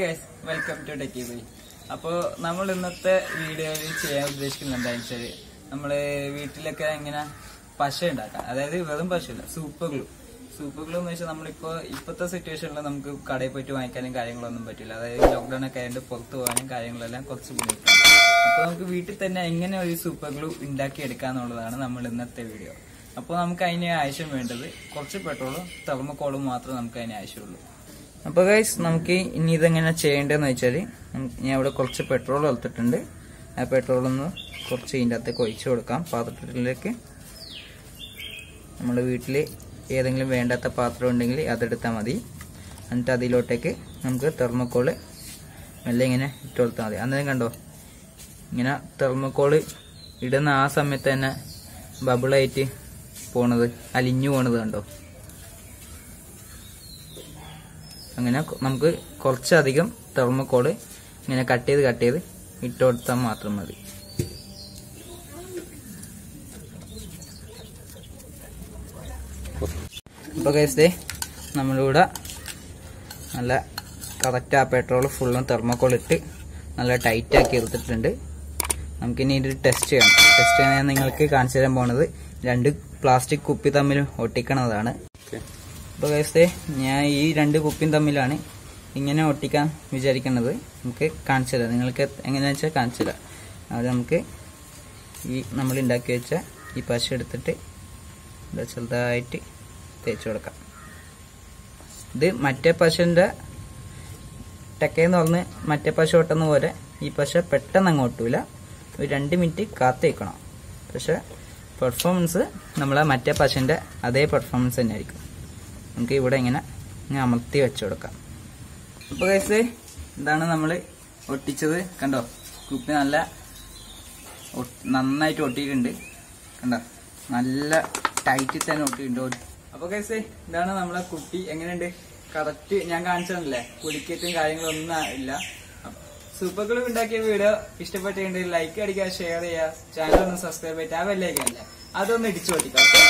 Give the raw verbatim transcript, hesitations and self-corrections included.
guys, welcome to Techie Boy. അപ്പോൾ നമ്മൾ ഇന്നത്തെ വീഡിയോയിൽ ചെയ്യാൻ ഉദ്ദേശിക്കുന്നത് എന്താണെന്ന് വെച്ചാൽ നമ്മൾ വീട്ടിലൊക്കെ എങ്ങനെ പശ ഉണ്ടാക്കാം. അതായത് വെറും പശയല്ല, സൂപ്പർ ഗ്ലൂ. സൂപ്പർ ഗ്ലൂ എന്ന് വെച്ചാൽ നമ്മളിപ്പോൾ ഇപ്പോഴത്തെ സിറ്റുവേഷനിൽ നമുക്ക് കടയിൽ പോയിട്ട് വാങ്ങിക്കാനും കാര്യങ്ങളൊന്നും പറ്റില്ല. അതായത് ലോക്ക്ഡൌൺ ഒക്കെ ആയതുകൊണ്ട് പുറത്ത് പോകാനും കാര്യങ്ങളെല്ലാം കുറച്ച് ബുദ്ധിമുട്ടാണ്. അപ്പോൾ നമുക്ക് വീട്ടിൽ തന്നെ എങ്ങനെ ഒരു സൂപ്പർ ഗ്ലൂ ഉണ്ടാക്കി എടുക്കാന്നുള്ളതാണ് നമ്മൾ ഇന്നത്തെ വീഡിയോ. അപ്പോൾ നമുക്ക് അതിന് ആവശ്യം വേണ്ടത് കുറച്ച് പെട്രോളും തെർമോക്കോളും മാത്രമേ നമുക്ക് അതിന് ആവശ്യമുള്ളൂ. അപ്പോൾ ഗൈസ്, നമുക്ക് ഇനി ഇതെങ്ങനെ ചെയ്യേണ്ടതെന്ന് വെച്ചാൽ ഞാൻ ഇവിടെ കുറച്ച് പെട്രോൾ എടുത്തിട്ടുണ്ട്. ആ പെട്രോളൊന്ന് കുറച്ച് ഇതിൻ്റെ അകത്തേക്ക് ഒഴിച്ചു കൊടുക്കാം പാത്രത്തിലേക്ക്. നമ്മുടെ വീട്ടിൽ ഏതെങ്കിലും വേണ്ടാത്ത പാത്രം ഉണ്ടെങ്കിൽ അതെടുത്താൽ മതി. എന്നിട്ട് അതിലോട്ടേക്ക് നമുക്ക് തെർമോക്കോള് മെല്ലെ ഇങ്ങനെ ഇട്ട് കൊടുത്താൽ മതി. അന്നേരം കണ്ടോ, ഇങ്ങനെ തെർമോക്കോള് ഇടുന്ന ആ സമയത്ത് തന്നെ ബബിളായിട്ട് പോണത്, അലിഞ്ഞു പോണത് കണ്ടോ. അങ്ങനെ നമുക്ക് കുറച്ചധികം തെർമോക്കോള് ഇങ്ങനെ കട്ട് ചെയ്ത് കട്ട് ചെയ്ത് ഇട്ട് കൊടുത്താൽ മാത്രം മതി. അപ്പോൾ ഗൈസ്, നമ്മളിവിടെ നല്ല കറക്റ്റ് ആ പെട്രോൾ ഫുള്ളും തെർമോക്കോൾ ഇട്ട് നല്ല ടൈറ്റ് ആക്കി എടുത്തിട്ടുണ്ട്. നമുക്കിനി ഇത് ടെസ്റ്റ് ചെയ്യണം. ടെസ്റ്റ് ചെയ്യാൻ ഞാൻ നിങ്ങൾക്ക് കാണിച്ചു തരാൻ പോണത് രണ്ട് പ്ലാസ്റ്റിക് കുപ്പി തമ്മിൽ ഒട്ടിക്കണതാണ്. അപ്പോൾ ഗൈസ്, ഞാൻ ഈ രണ്ട് കുപ്പിയും തമ്മിലാണ് ഇങ്ങനെ ഒട്ടിക്കാൻ വിചാരിക്കുന്നത്. നമുക്ക് കാണിച്ചു തരാം, നിങ്ങൾക്ക് എങ്ങനെയാണെന്ന് വെച്ചാൽ കാണിച്ചു തരാം. അത് നമുക്ക് ഈ നമ്മൾ ഉണ്ടാക്കി വെച്ച ഈ പശ എടുത്തിട്ട് ചെറുതായിട്ട് തേച്ച് കൊടുക്കാം. ഇത് മറ്റേ പശൻ്റെ ടെക്കേന്ന് പറഞ്ഞ് മറ്റേ പശ ഒട്ടുന്ന പോലെ ഈ പശ പെട്ടെന്ന് അങ്ങ് ഒട്ടൂല. ഒരു രണ്ട് മിനിറ്റ് കാത്തേക്കണം. പക്ഷെ പെർഫോമൻസ് നമ്മളെ മറ്റേ പശൻ്റെ അതേ പെർഫോമൻസ് തന്നെ ആയിരിക്കും. നമുക്ക് ഇവിടെ ഇങ്ങനെ ഇങ്ങനെ അമർത്തി വെച്ച് കൊടുക്കാം. അപ്പോൾ ഗൈസ്, ഇതാണ് നമ്മൾ ഒട്ടിച്ചത്. കണ്ടോ, കുപ്പി നല്ല നന്നായിട്ട് ഒട്ടിയിട്ടുണ്ട്. കണ്ടോ, നല്ല ടൈറ്റിൽ തന്നെ ഒട്ടിയിട്ടുണ്ട്. അപ്പോൾ ഗൈസ്, ഇതാണ് നമ്മളെ കുപ്പി. എങ്ങനെയുണ്ട്? കറക്റ്റ് ഞാൻ കാണിച്ചതല്ലേ, കുടിക്കേറ്റും കാര്യങ്ങളൊന്നും ഇല്ല. സൂപ്പർ ഗ്ലൂ ഉണ്ടാക്കിയ വീഡിയോ ഇഷ്ടപ്പെട്ടിട്ടുണ്ടെങ്കിൽ ലൈക്ക് അടിക്കുക, ഷെയർ ചെയ്യുക, ചാനൽ ഒന്ന് സബ്സ്ക്രൈബ് ചെയ്തിട്ട് ആ ബെല്ലൈക്കൻ അല്ലേ അതൊന്ന് ഇടിച്ചു പൊട്ടിക്കാം.